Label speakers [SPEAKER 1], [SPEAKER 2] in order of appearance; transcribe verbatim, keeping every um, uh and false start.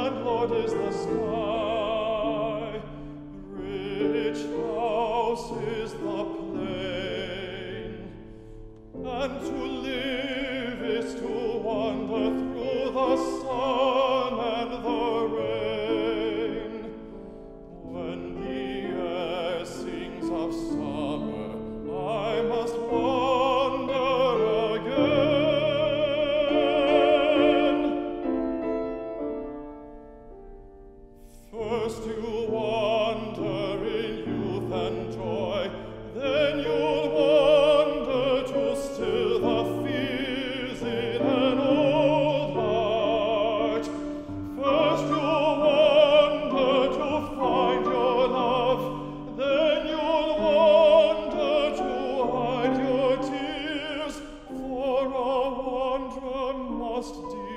[SPEAKER 1] landlord is the sky, rich house is the plain, and to live is to wander through the sun and the rain. When the air sings of summer, I must wander again. First you wander in youth and joy, then you'll wander to still the fears in an old heart. First you'll wander to find your love, then you'll wander to hide your tears, for a wanderer must deal